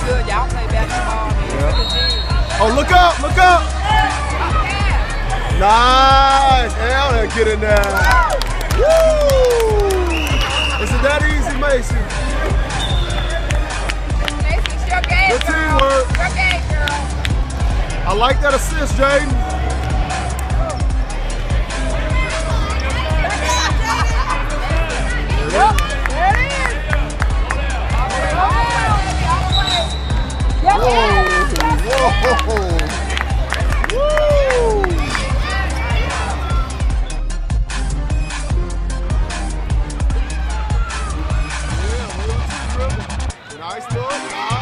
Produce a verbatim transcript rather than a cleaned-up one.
good. Y'all play basketball. Yeah. Oh, look up, look up. Nice. Hell, get in there. Woo! Is it that easy, Macy? Macy, it's your game, Good girl. teamwork. Your game, girl. I like that assist, Jaden. Yep, there it is. Whoa, whoa. Woo! Nice look.